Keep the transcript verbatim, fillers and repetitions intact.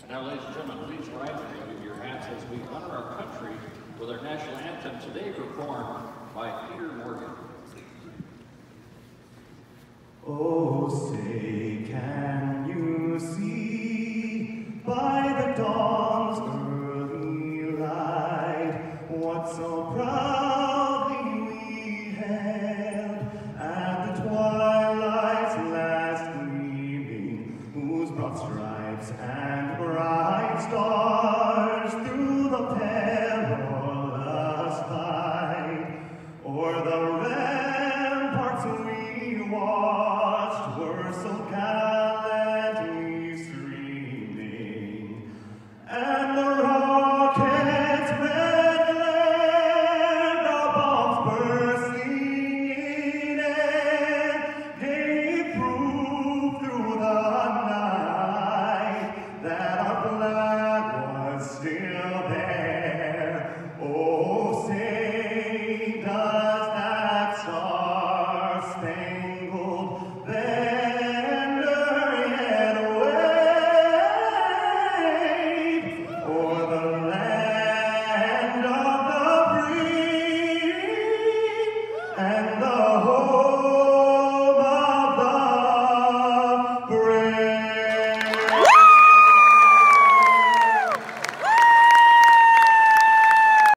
Now, ladies and gentlemen, please rise and wave your hats as we honor our country with our national anthem, today performed by Peter Morgan. Oh, say, can you see by the dawn's early light what so proud